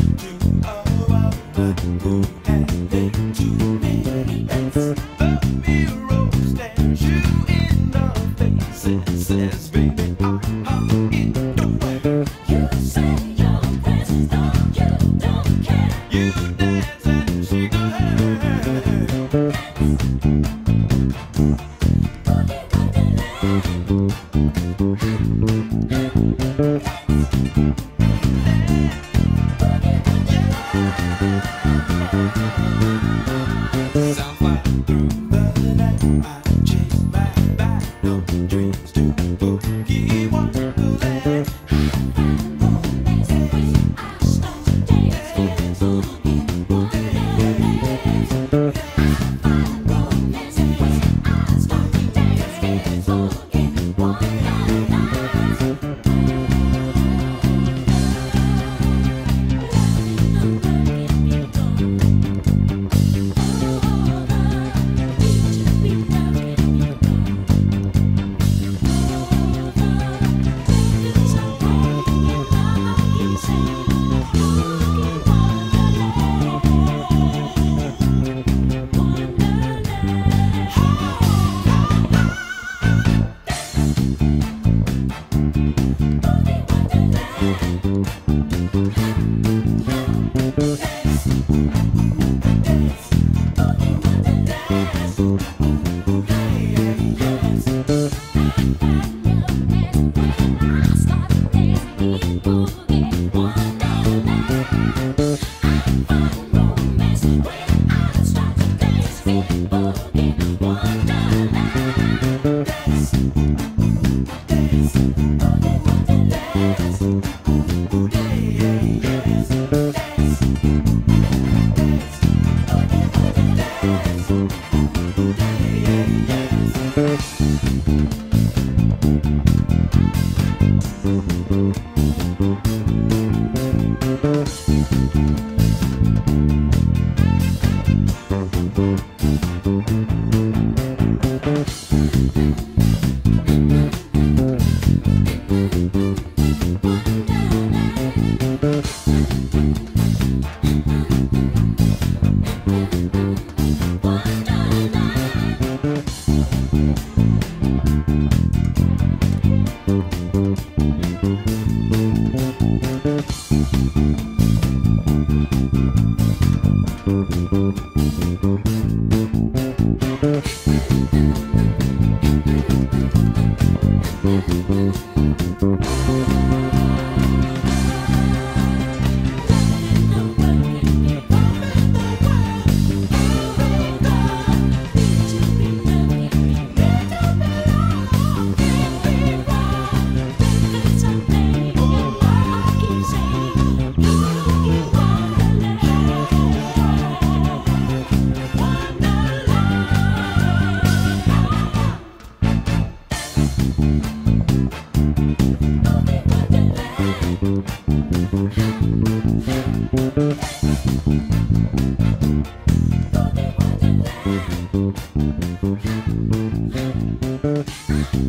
Says, baby, I'm in the way. You say your praises, no, you don't care. You dance and shake your head. Sound fly through the night. I chase my back, no dreams to boogie wonderland. I start to dance, boogie wonderland. Find romance when I start to dance, boogie wonderland.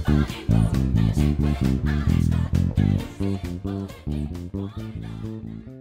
Thank you.